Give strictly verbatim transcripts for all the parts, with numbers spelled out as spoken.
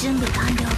準備完了。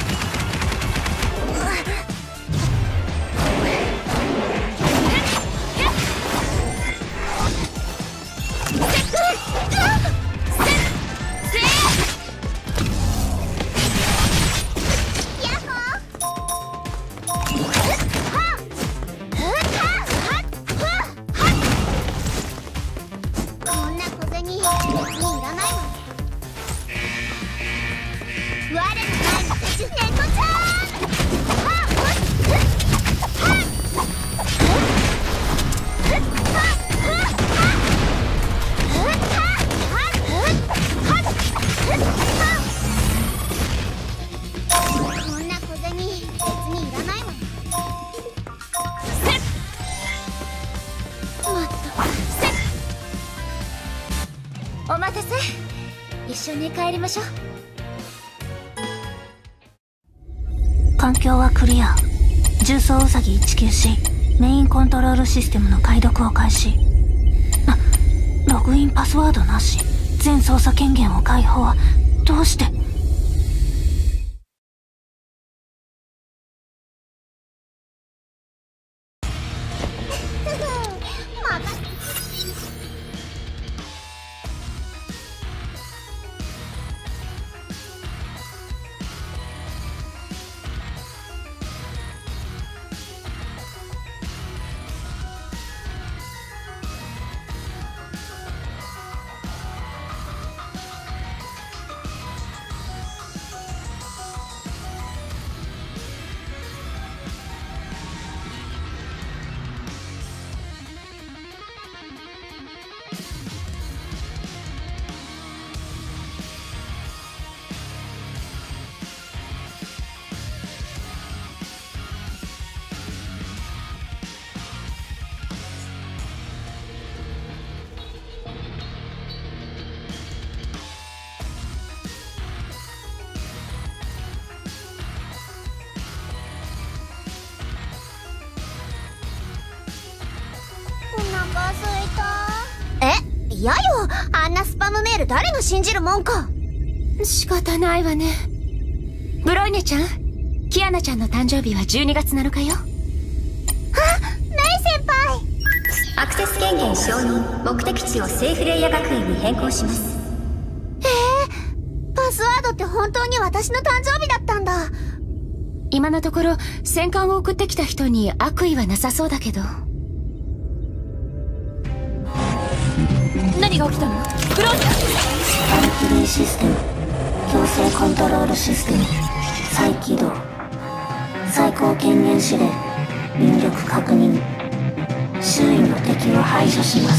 お待たせ。一緒に帰りましょう。 環境はクリア。重装ウサギ いちきゅうシー メインコントロールシステムの解読を開始。あ、ログインパスワードなし。全操作権限を解放。どうして？ 嫌よ、あんなスパムメール誰が信じるもんか。 仕方ないわね。ブロイネちゃん、キアナちゃんの誕生日はじゅうにがつなのかよ。あ、 メイ先輩。 アクセス権限承認。目的地をセーフレイヤ学園に変更します。 えー、パスワードって本当に私の誕生日だったんだ。 今のところ戦艦を送ってきた人に悪意はなさそうだけど。何が起きたの？ブローニャ。 タイフリーシステム、強制コントロールシステム再起動。最高権限指令、入力確認。周囲の敵を排除します。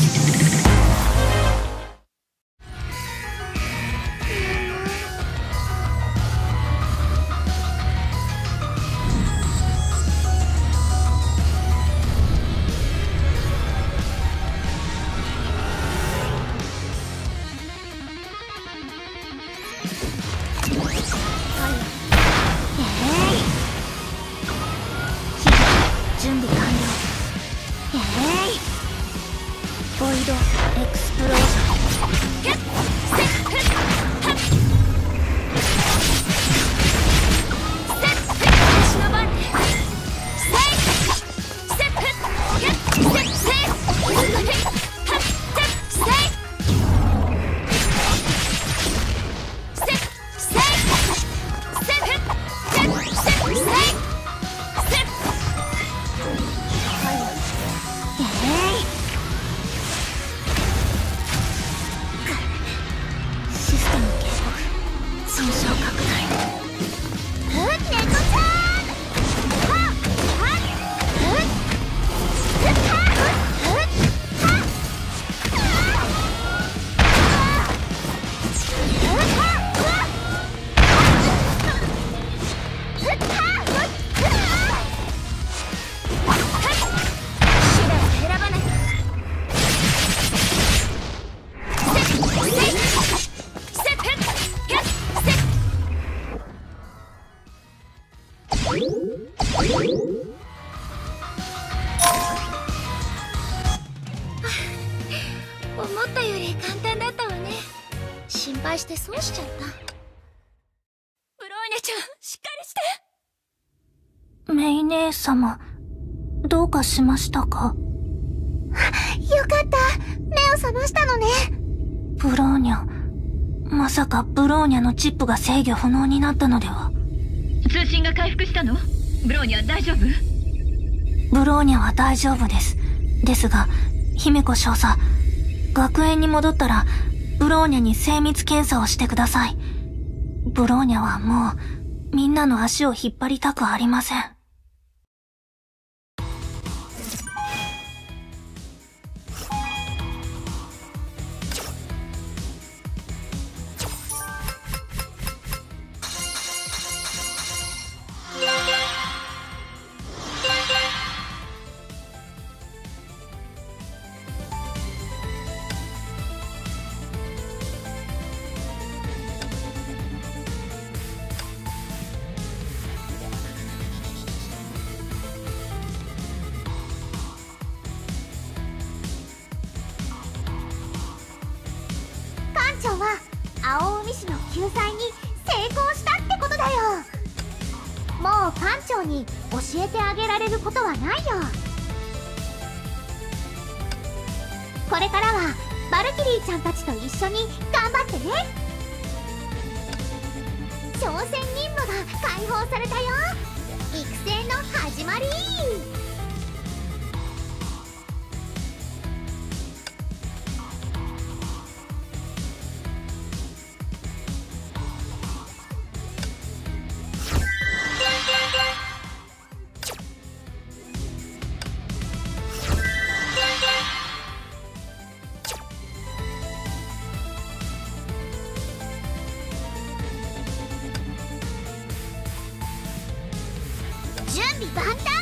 準備完了。えい、ボイドエクスプロージョン。 私の番ね。 システム警告、損傷拡大。 思ったより簡単だったわね。心配して損しちゃった。 ブロイネちちゃん、しっかりして。 メイ姉様、どうかしましたか？ よかった。目を覚ましたのね。 ブローニャ、まさかブローニャのチップが制御不能になったのでは？ 通信が回復したの？ブローニャ大丈夫？ ブローニャは大丈夫です。ですが、姫子少佐、学園に戻ったら、ブローニャに精密検査をしてください。ブローニャはもう、みんなの足を引っ張りたくありません。 館長は青海市の救済に成功したってことだよ。もう館長に教えてあげられることはないよ。これからはバルキリーちゃんたちと一緒に頑張ってね。挑戦任務が解放されたよ。育成の始まり。準備万端。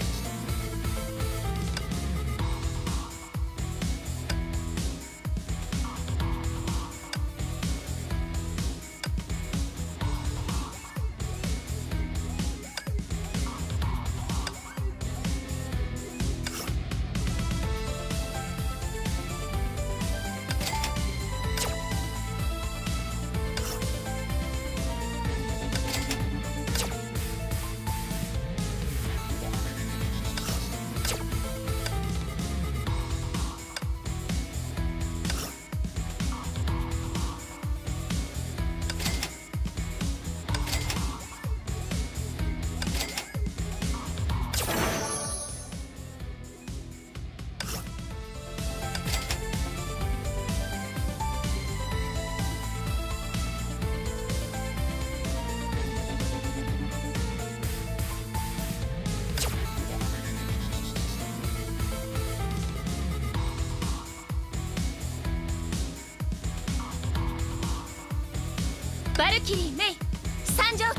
バルキリーメイ参上。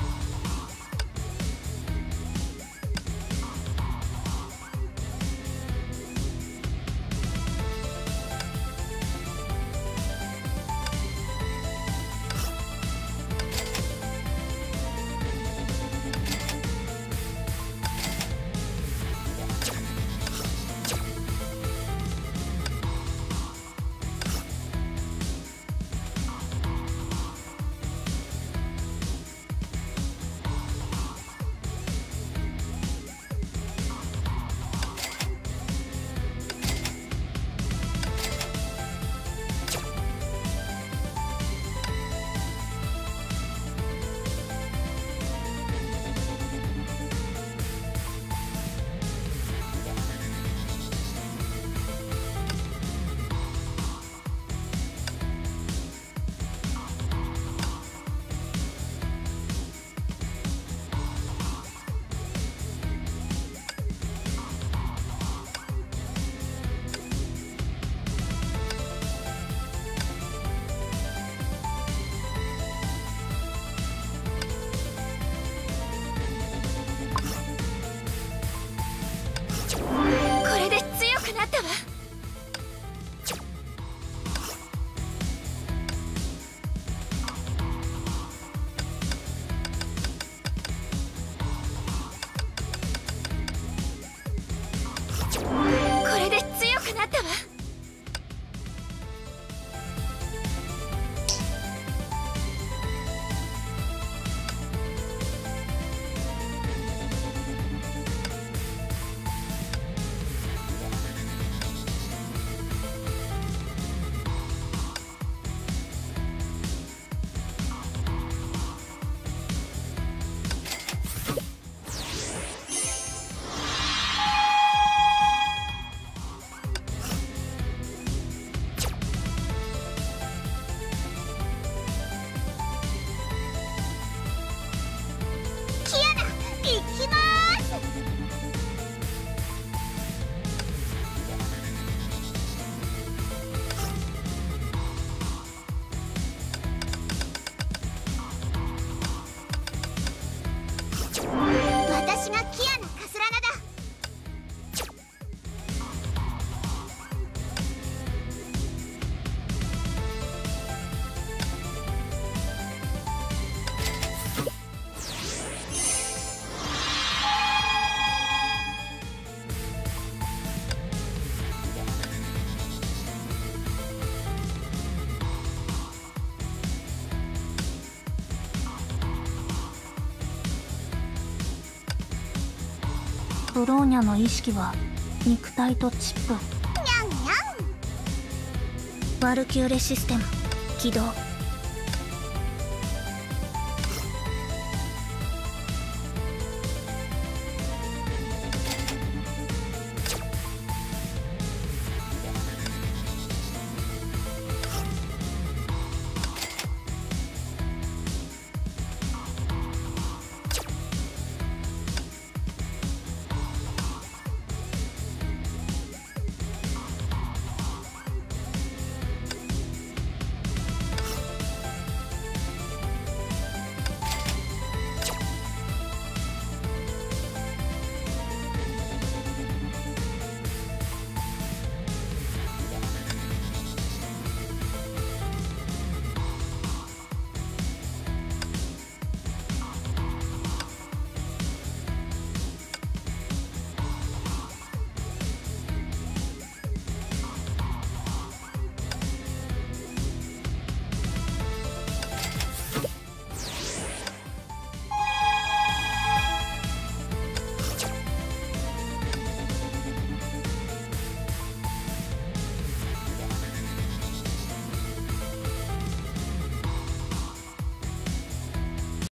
ブローニャの意識は肉体とチップ。 にゃんにゃん。 ワルキューレシステム起動。